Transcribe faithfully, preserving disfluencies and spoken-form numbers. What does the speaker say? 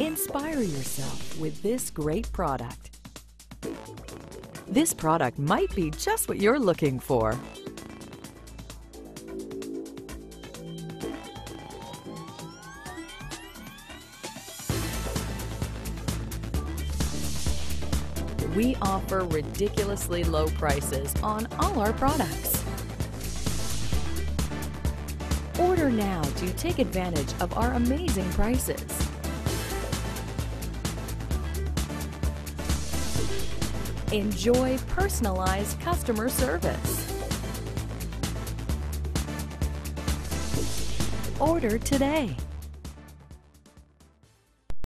Inspire yourself with this great product. This product might be just what you're looking for. We offer ridiculously low prices on all our products. Order now to take advantage of our amazing prices. Enjoy personalized customer service. Order today.